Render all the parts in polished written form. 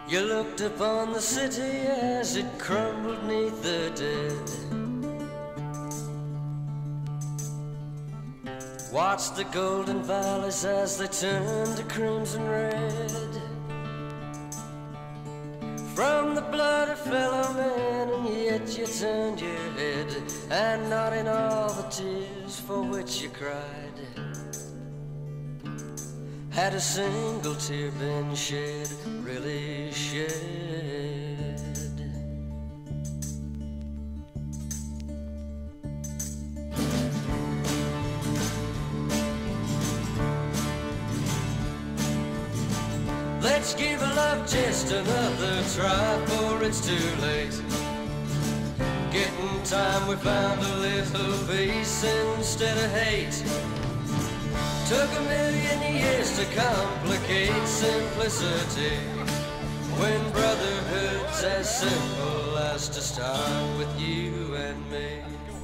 You looked upon the city as it crumbled neath the dead. Watched the golden valleys as they turned to crimson red. From the blood of fellow men, and yet you turned your head, and not in all the tears for which you cried had a single tear been shed, really shed. Let's give love just another try, for it's too late. Getting time, we found a little peace instead of hate. Took a million years to complicate simplicity, when brotherhood's as simple as to start with you and me.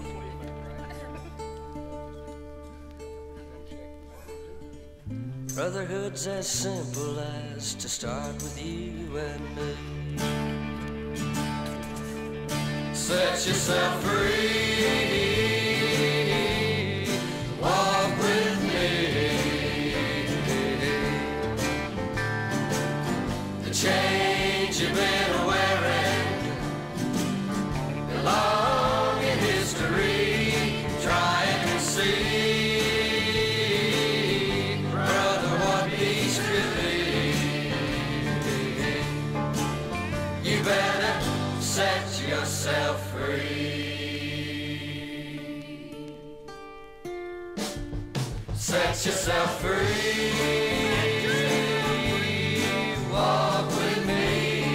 Brotherhood's as simple as to start with you and me. Set yourself free, walk with me. The change you've been wearing belong in history. Try and see, brother, what peace could be. You better set yourself free. Set yourself free. Walk with me.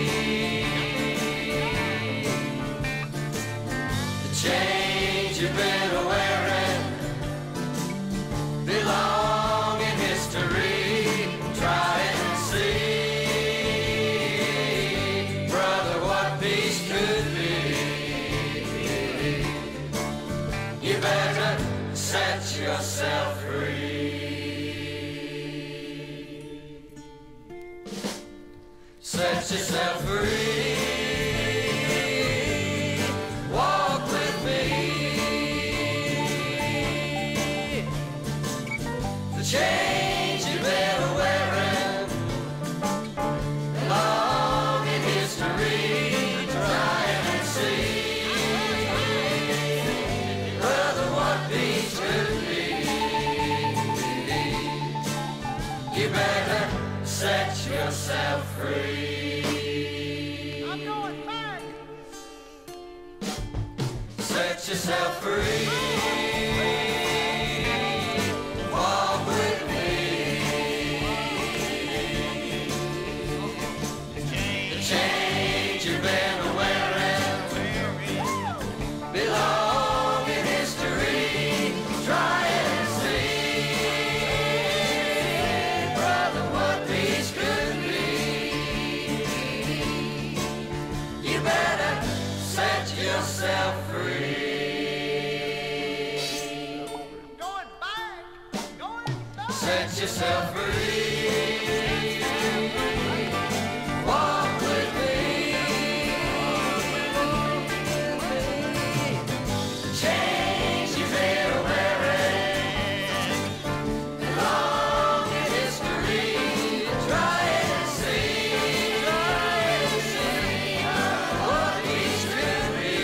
The change you've been wearing belong in history. Try and see, brother, what peace could be. You better set yourself free. Set yourself free. Walk with me. The change you've been wearing belong in history. Try and see, brother, what peace could be. You better set yourself free. I'm going back. Set yourself free. Walk with me. The change you've been wearing belong in history. Try and see, brother, what peace could be. You better set yourself free. Going back, set yourself free. Walk with me. The change you've been wearing belong in history. Try and see, what peace could be.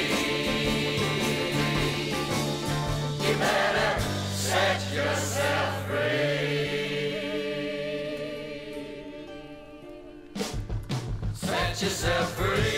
You better set yourself free. Set yourself free.